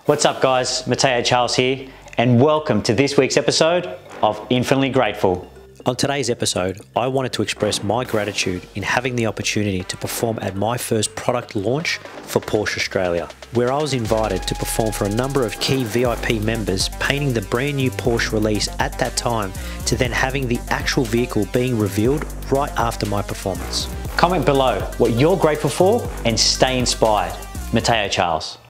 What's up guys, Matteo Charles here, and welcome to this week's episode of Infinitely Grateful. On today's episode, I wanted to express my gratitude in having the opportunity to perform at my first product launch for Porsche Australia, where I was invited to perform for a number of key VIP members, painting the brand new Porsche release at that time to then having the actual vehicle being revealed right after my performance. Comment below what you're grateful for and stay inspired. Matteo Charles.